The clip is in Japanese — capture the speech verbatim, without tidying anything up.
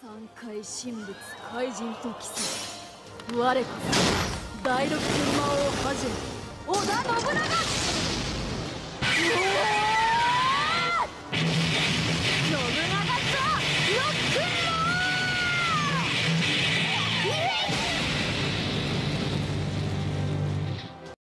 三界神仏怪人と競う我こそ第六天魔王覇者織田信長。うおー